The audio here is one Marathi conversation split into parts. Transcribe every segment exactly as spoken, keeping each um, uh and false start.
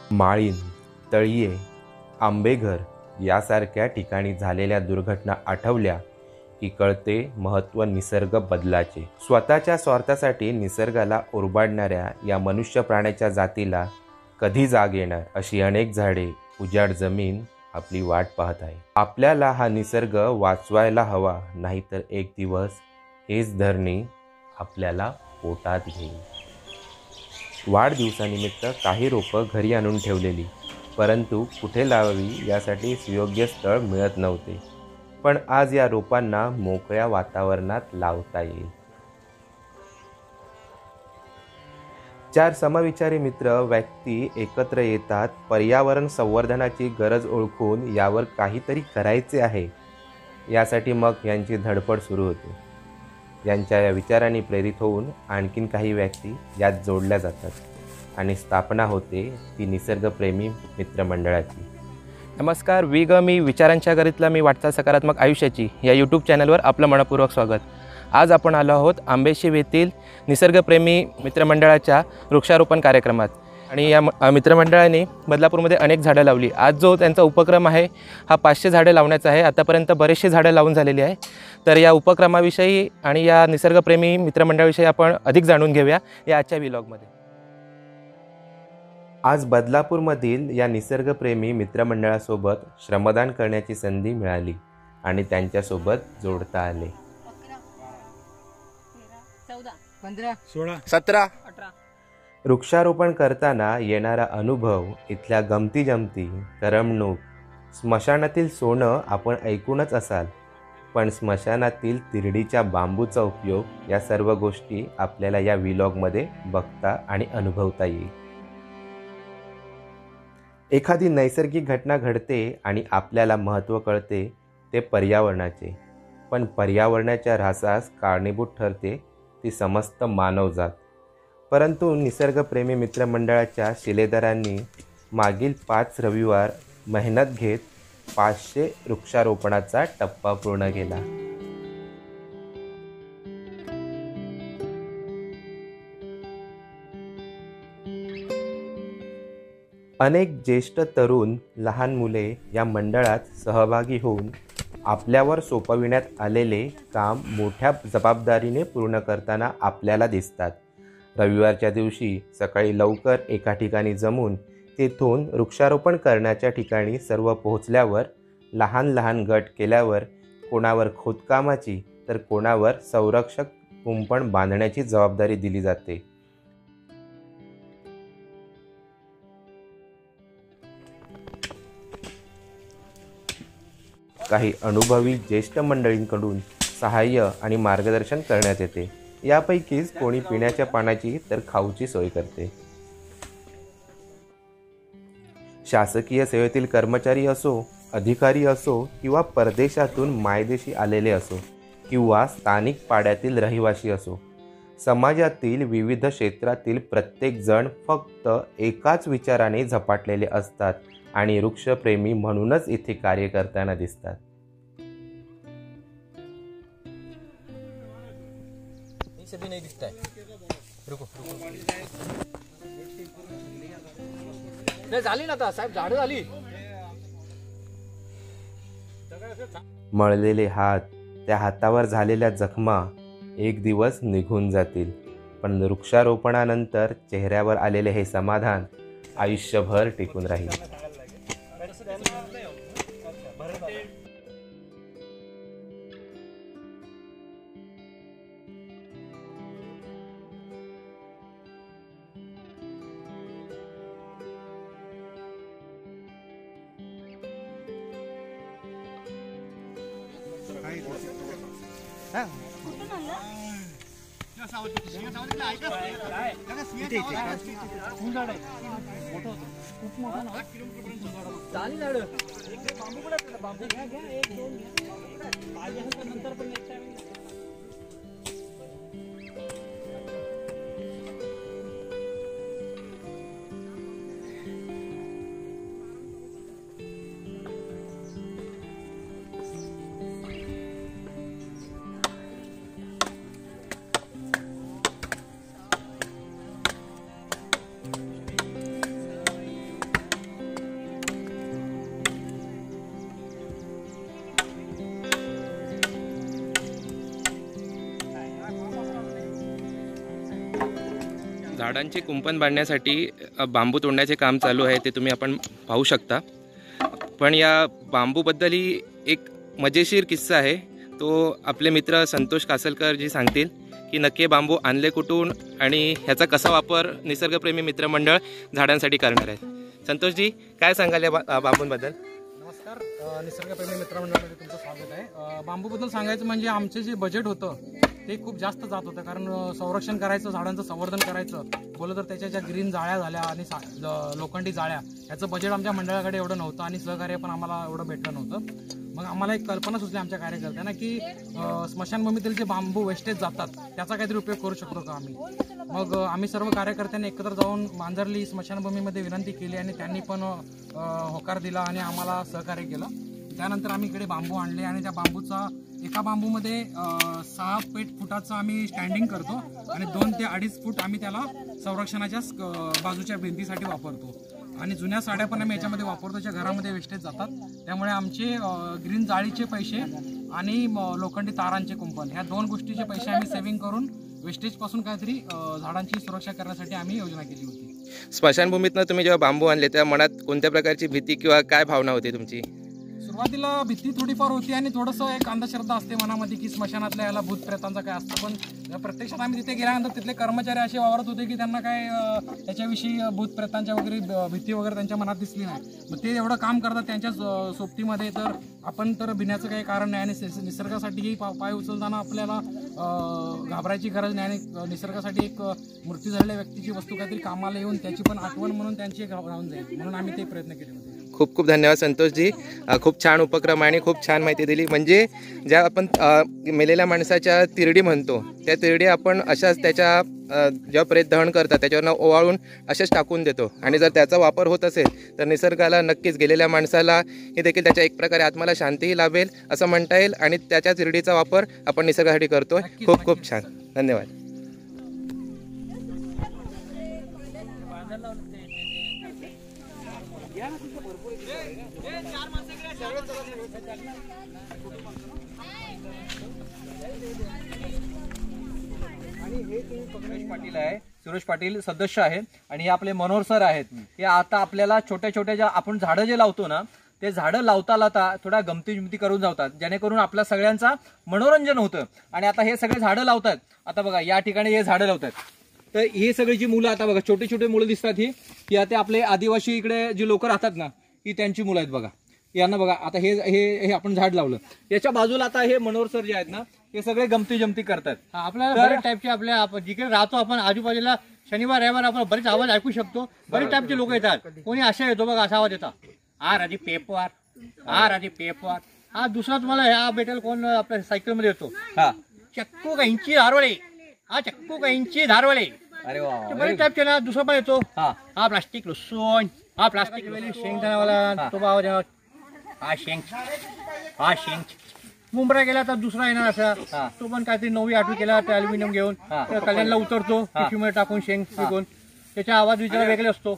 माळीण, तळीये, आंबेघर यासारख्या ठिकाणी झालेल्या दुर्घटना आठवल्या की कळते महत्त्व निसर्ग बदलाचे. स्वतःच्या स्वार्थासाठी निसर्गाला ओरबाडणाऱ्या या मनुष्य प्राण्याच्या जातीला कधी जाग येणार, अशी अनेक झाडे, उजाड जमीन आपली वाट पाहत आहे. आपल्याला हा निसर्ग वाचवायला हवा, नाहीतर एक दिवस हेच धरणी आपल्याला पोटात घेईल. वाढदिवसानिमित्त काही रोपं घरी आणून ठेवलेली, परंतु कुठे लावावी यासाठी सुयोग्य स्थळ मिळत नव्हते. पण आज या रोपांना मोकळ्या वातावरणात लावता येईल. चार समविचारी मित्र व्यक्ती एकत्र येतात. पर्यावरण संवर्धनाची गरज ओळखून यावर काहीतरी करायचे आहे यासाठी मग यांची धडपड सुरू होते. यांच्या या विचारांनी प्रेरित होऊन आणखीन काही व्यक्ती यात जोडल्या जातात आणि स्थापना होते ती निसर्गप्रेमी मित्रमंडळाची. नमस्कार, वी ग मी विचारांच्या गरीतला मी वाटचाल सकारात्मक आयुष्याची या यूट्यूब चॅनलवर आपलं मनपूर्वक स्वागत. आज आपण आलो आहोत आंबेशिव येथील निसर्गप्रेमी मित्रमंडळाच्या वृक्षारोपण कार्यक्रमात आणि या मित्रमंडळाने बदलापूरमध्ये अनेक झाडं लावली. आज जो त्यांचा उपक्रम आहे हा पाचशे झाडं लावण्याचा आहे. आतापर्यंत बरेचसे झाडं लावून झालेली आहे. तर या उपक्रमाविषयी आणि या निसर्गप्रेमी मित्रमंडळाविषयी आपण अधिक जाणून घेऊया या आजच्या व्लॉगमध्ये. आज बदलापूरमधील या निसर्गप्रेमी मित्रमंडळासोबत श्रमदान करण्याची संधी मिळाली आणि त्यांच्यासोबत जोडता आले. पंधरा सोळा सतरा अठरा वृक्षारोपण करताना येणारा अनुभव, इथल्या गमती जमती, करमणूक, स्मशानातील सोनं आपण ऐकूनच असाल, पण स्मशानातील तिरडीच्या बांबूचा उपयोग या सर्व गोष्टी आपल्याला या व्लॉगमध्ये बघता आणि अनुभवता येईल. एखादी नैसर्गिक घटना घडते आणि आपल्याला महत्त्व कळते ते पर्यावरणाचे, पण पर्यावरणाच्या ऱ्हासास कारणीभूत ठरते ती समस्त मानवजात. परंतु निसर्गप्रेमी मित्रमंडळाच्या शिलेदारांनी मागील पाच रविवार मेहनत घेत पाचशे वृक्षारोपणाचा टप्पा पूर्ण केला. अनेक ज्येष्ठ तरुण, लहान मुले या मंडळात सहभागी होऊन आपल्यावर सोपविण्यात आलेले काम मोठ्या जबाबदारीने पूर्ण करताना आपल्याला दिसतात. रविवारच्या दिवशी सकाळी लवकर एका ठिकाणी जमून तेथून वृक्षारोपण करण्याच्या ठिकाणी सर्व पोहोचल्यावर लहान लहान गट केल्यावर कोणावर खोदकामाची तर कोणावर संरक्षक कुंपण बांधण्याची जबाबदारी दिली जाते. काही अनुभवी ज्येष्ठ मंडळींकडून सहाय्य आणि मार्गदर्शन करण्यात येते. यापैकीच कोणी पिण्याच्या पाण्याची तर खाऊची सोय करते. शासकीय सेवेतील कर्मचारी असो, अधिकारी असो किंवा परदेशातून मायदेशी आलेले असो किंवा स्थानिक पाड्यातील रहिवासी असो, समाजातील विविध क्षेत्रातील प्रत्येक जण फक्त एकाच विचाराने झपाटलेले असतात आणि वृक्षप्रेमी म्हणूनच इथे कार्य करताना दिसतात. नहीं दिखता है. रुको नाही झाली ना आता साहेब, झाडं झाली. मळलेले हात, त्या हातावर झालेल्या जखमा एक दिवस निघून जातील, पण वृक्षारोपणानंतर चेहऱ्यावर आलेले हे समाधान आयुष्यभर टिकून राहील. झाडांचे कुंपण बांधण्यासाठी अ, बांबू तोडण्याचे काम चालू आहे, ते तुम्ही आपण पाहू शकता. पण या बांबूबद्दलही एक मजेशीर किस्सा आहे, तो आपले मित्र संतोष कासलकर जी सांगतील की नक्की बांबू आणले कुठून आणि ह्याचा कसा वापर निसर्गप्रेमी मित्रमंडळ झाडांसाठी करणार आहे. संतोषजी, काय सांगाल या बा बांबूंबद्दल? नमस्कार, निसर्गप्रेमी मित्रमंडळामध्ये तुमचं स्वागत आहे. बांबूबद्दल सांगायचं म्हणजे आमचे जे बजेट होतं ते खूप जास्त जात होतं, कारण संरक्षण करायचं, झाडांचं संवर्धन करायचं बोललं तर त्याच्या ज्या ग्रीन जाळ्या झाल्या आणि लोखंडी जाळ्या, याचं बजेट आमच्या मंडळाकडे एवढं नव्हतं आणि सहकार्य पण आम्हाला एवढं भेटलं नव्हतं. मग आम्हाला एक कल्पना सुचली आमच्या कार्यकर्त्यांना की स्मशानभूमीतील जे बांबू वेस्टेज जातात त्याचा काहीतरी उपयोग करू शकतो का आम्ही. मग आम्ही सर्व कार्यकर्त्यांनी एकत्र जाऊन मांजरली स्मशानभूमीमध्ये विनंती केली आणि त्यांनी पण होकार दिला आणि आम्हाला सहकार्य केलं. त्यानंतर आम्ही इकडे बांबू आणले आणि त्या बांबूचा एका बांबूमध्ये सहा फीट फुटाचं आम्ही स्टँडिंग करतो आणि दोन ते अडीच फूट आम्ही त्याला संरक्षणाच्या बाजूच्या भिंतीसाठी वापरतो. आणि जुन्या साड्या पण आम्ही याच्यामध्ये वापरतो, ज्या घरामध्ये वेस्टेज जातात. त्यामुळे आमचे ग्रीन जाळीचे पैसे आणि लोखंडी तारांचे कुंपण ह्या दोन गोष्टीचे पैसे आम्ही सेव्हिंग करून वेस्टेजपासून काहीतरी झाडांची सुरक्षा करण्यासाठी आम्ही योजना केली होती. स्मशानभूमीतनं तुम्ही जेव्हा बांबू आणले तेव्हा मनात कोणत्या प्रकारची भीती किंवा काय भावना होती तुमची? सुरुवातीला भीती थोडीफार होती आणि थोडंसं एक अंधश्रद्धा असते मनामध्ये की स्मशानातल्या याला भूत प्रेतांचं काय असतं. पण प्रत्यक्षात आम्ही तिथे गेल्यानंतर तिथले कर्मचारी असे वावरत होते की त्यांना काय त्याच्याविषयी भूत प्रेतांच्या वगैरे भीती वगैरे त्यांच्या मनात दिसली नाही. मग ते एवढं काम करतात त्यांच्या सोबतीमध्ये, तर आपण तर भिण्याचं काही कारण नाही आणि निसर्गासाठीही पाय उचलताना आपल्याला घाबरायची गरज नाही. आणि निसर्गासाठी एक मृत्यू झालेल्या व्यक्तीची वस्तू काहीतरी कामाला येऊन त्याची पण आठवण म्हणून त्यांची राहून जाईल, म्हणून आम्ही ते प्रयत्न केले होते. खूप खूप धन्यवाद संतोषजी, खूप छान उपक्रम आणि खूप छान माहिती दिली. म्हणजे ज्या आपण मेलेल्या माणसाच्या तिरडी म्हणतो त्या तिरडी आपण अशाच त्याच्या जेव्हा प्रेत दहन करतात त्याच्यावरनं ओवाळून अशाच टाकून देतो आणि जर त्याचा वापर होत असेल तर निसर्गाला नक्कीच गेलेल्या माणसाला हे देखील त्याच्या एक प्रकारे आत्माला शांतीही लाभेल असं म्हणता येईल आणि त्याच्या तिरडीचा वापर आपण निसर्गासाठी करतो. खूप खूप छान, धन्यवाद. सुरेश पाटील आहे, सुरेश पाटील सदस्य आहेत आणि हे आपले मनोहर सर आहेत. हे आता आपल्याला छोट्या छोट्या ज्या आपण झाडं जे लावतो ना ते झाडं लावता लावता थोड्या गमती जमती करून जातात, जेणेकरून आपल्या सगळ्यांचा मनोरंजन होतं. आणि आता हे सगळे झाडं लावतात. आता बघा या ठिकाणी हे झाडं लावतात, तर ही सगळी जी मुलं आता बघा छोटे छोटे मुलं दिसतात, ही ही आता आपले आदिवासी इकडे जी लोक राहतात ना ही त्यांची मुलं आहेत. बघा यांना बघा आता हे हे हे आपण झाड लावलं, याच्या बाजूला आता हे मनोहर सर जे आहेत ना हे सगळे गमती जमती करतात. आपल्याला बरेच टाईपचे आपल्या जिकडे राहतो आपण आजूबाजूला शनिवार रविवार आपण बरेच आवाज ऐकू शकतो. बरेच टाईपचे लोक येतात. कोणी असा येतो बघा, असा आवाज येतात, हा राजी पेपवार, हा राजी पेपवार. हा दुसरा तुम्हाला ह्या भेटेल कोण आपल्या सायकल मध्ये येतो, हा चक्कू काहींची धारवळे, हा चक्कू काहींची धारवळे. अरे वा, बरेच टाईपचे ना. दुसरा पण येतो, हा हा प्लास्टिक लुसून, हा प्लास्टिक शेंगदाण्यावाला तो आवाज, हा शेंग, हा शेंग. मुंबरा गेला तर दुसरा येणार असा, तो पण काहीतरी नववी आठवी केला तर अल्युमिनियम घेऊन कल्याणला उतरतो पिशवीमध्ये टाकून शेंग विकून, त्याचा आवाज विचार वेगळे असतो.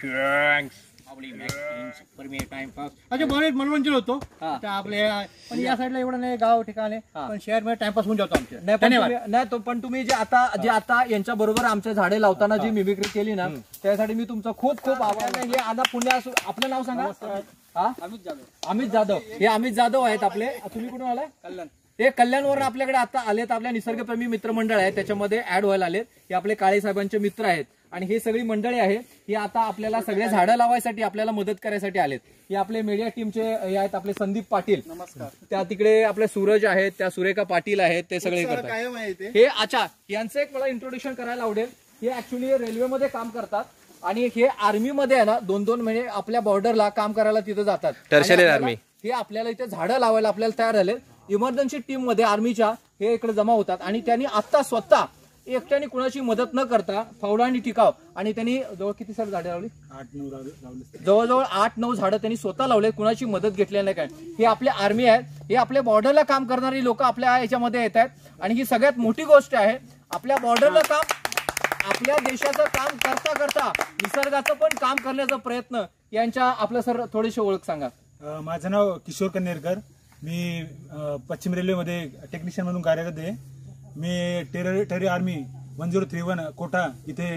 असे बरेच मनोरंजन होतो आपल्या. पण या साईडला एवढं नाही गाव ठिकाणी, पण शहरमध्ये टाइमपास होऊन जातो आमच्या. धन्यवाद. नाही तो पण तुम्ही जे आता जे आता यांच्या बरोबर आमच्या झाडे लावताना जी मिमिक्री केली ना त्यासाठी मी तुमचा खूप खूप आभार. हे आता पुण्या आपलं नाव सांगा. अमित जाधव. अमित जाधव हे अमित जाधव आहेत आपले. तुम्ही कुठून आलाय? कल्याण. हे कल्याणवर आपल्याकडे आता आलेत. आपल्या निसर्गप्रेमी मित्रमंडळ आहे त्याच्यामध्ये ऍड व्हायला आलेत. हे आपले काळे साहेबांचे मित्र आहेत आणि हे सगळी मंडळी आहेत. ही आता आपल्याला सगळे झाडं लावायसाठी आपल्याला मदत करायसाठी आलेत. हे आपले मीडिया टीमचे हे आहेत आपले संदीप पाटील. नमस्कार. त्या तिकडे आपले सूरज आहेत, त्या सुरेखा पाटील आहेत, ते सगळे करतात. हे अच्छा यांचं एक मला इंट्रोडक्शन करायला आवडेल. हे ऍक्च्युली रेल्वेमध्ये काम करतात आणि हे आर्मीमध्ये आहे ना दोन दोन महिने आपल्या बॉर्डरला काम करायला तिथे जातात. Tertiary army. हे आपल्याला इथे झाडं लावायला आपल्याला तयार झाले. इमर्जन्सी टीम मध्ये आर्मीच्या हे इकडे जमा होतात आणि त्यांनी आता स्वतः एकट्याने कुणाची मदत न करता फावडा आणि टिकाव आणि त्यांनी जवळ किती सर झाडे लावली? आठ नऊ लावले. जवळजवळ आठ नऊ झाडं त्यांनी स्वतः लावले, कुणाची मदत घेतली नाही. काय हे आपले आर्मी आहेत. हे आपल्या बॉर्डरला काम करणारी लोक आपल्या याच्यामध्ये येत आहेत आणि ही सगळ्यात मोठी गोष्ट आहे. आपल्या बॉर्डरला काम, आपल्या देशाचं काम करता करता निसर्गाचं पण काम करण्याचा प्रयत्न यांच्या. आपलं सर थोडीशी ओळख सांगा. माझं नाव किशोर कन्नेरकर. मी पश्चिम रेल्वेमध्ये टेक्निशियन म्हणून कार्यरत आहे. मी टेरर टेरी army one zero three one Kota इथे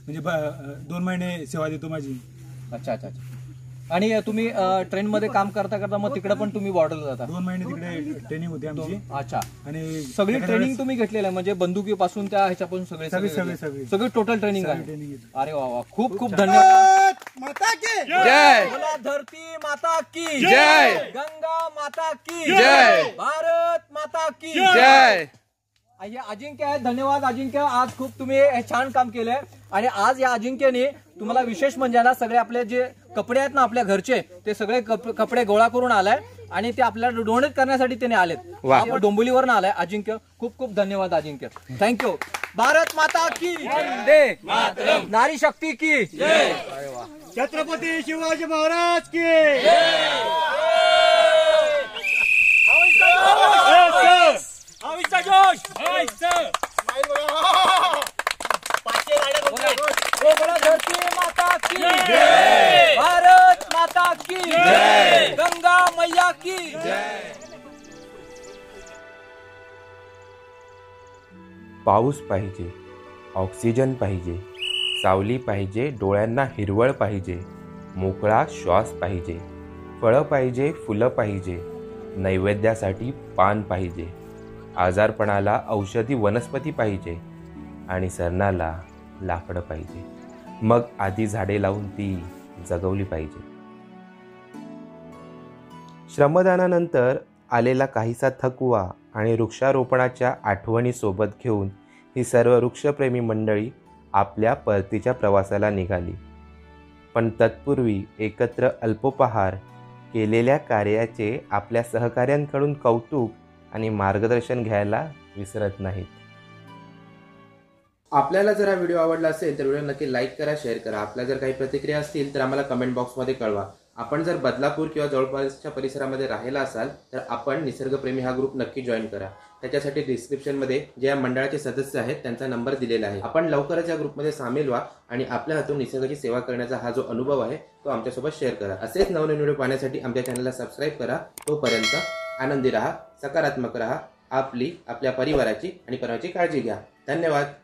म्हणजे ब- दोन महिने सेवा देतो माझी. अच्छा अच्छा अच्छा. आणि तुम्ही ट्रेन मध्ये काम करता करता मग तिकडे पण तुम्ही बॉर्डरला जाता? दोन महिने तिकडे ट्रेनिंग होती आमची. अच्छा. आणि सगळी ट्रेनिंग तुम्ही घेतलेलं आहे म्हणजे बंदुकीपासून त्या ह्याच्यापासून सगळे सगळी सगळे सगळी सगळी सगळी टोटल ट्रेनिंग आहे? ट्रेनिंग घेतली. अरे वा वा, खूप खूप धन्यवाद. जय बोला धरती माता की जय. गंगा माता की जय. भारत माता की जय. हे अजिंक्य आहे. धन्यवाद अजिंक्य, आज खूप तुम्ही हे छान काम केलंय. आणि आज या अजिंक्यने तुम्हाला विशेष म्हणजे ना सगळे आपले जे कपडे आहेत ना आपल्या घरचे ते सगळे कप- कपडे गोळा करून आलाय आणि ते आपल्याला डोनेट करण्यासाठी त्याने आलेत. आपण डोंबिवलीवरून आलाय अजिंक्य. खूप खूप धन्यवाद अजिंक्य, थँक्यू. भारत माता की जय, नारी शक्ती की जय, छत्रपती शिवाजी महाराज की बोला धरती माता की जय, भारत माता की जय, गंगा मैया की जय. पाऊस पाहिजे, ऑक्सिजन पाहिजे, सावली पाहिजे, डोळ्यांना हिरवळ पाहिजे, मोकळा श्वास पाहिजे, फळं पाहिजे, फुलं पाहिजे, नैवेद्यासाठी पान पाहिजे, आजारपणाला औषधी वनस्पती पाहिजे आणि सरणाला लाकडं पाहिजे. मग आधी झाडे लावून ती जगवली पाहिजे. श्रमदानानंतर आलेला काहीसा थकवा आणि वृक्षारोपणाच्या आठवणी सोबत घेऊन ही सर्व वृक्षप्रेमी मंडळी आपल्या परतीच्या प्रवासाला निघाली. पण तत्पूर्वी एकत्र अल्पोपहार केलेल्या कार्याचे आपल्या सहकाऱ्यांकडून कौतुक आणि मार्गदर्शन घ्यायला विसरत नाहीत. आपल्याला जर हा व्हिडिओ आवडला असेल तर व्हिडिओ नक्की लाईक करा, शेअर करा. आपल्या जर काही प्रतिक्रिया असतील तर आम्हाला कमेंट बॉक्समध्ये कळवा. आपण जर बदलापूर किंवा जवळपासच्या परिसरामध्ये राहिला असाल तर आपण निसर्गप्रेमी हा ग्रुप नक्की जॉईन करा. त्याच्यासाठी डिस्क्रिप्शनमध्ये जे या मंडळाचे सदस्य आहेत त्यांचा नंबर दिलेला आहे. आपण लवकरच या ग्रुपमध्ये सामील व्हा आणि आपल्या हातून निसर्गाची सेवा करण्याचा हा जो अनुभव आहे तो आमच्यासोबत शेअर करा. असेच नवनवीन व्हिडिओ पाहण्यासाठी आमच्या चॅनलला सबस्क्राईब करा. तोपर्यंत आनंदी राहा, सकारात्मक राहा. आपली, आपल्या परिवाराची आणि परिवाराची काळजी घ्या. धन्यवाद.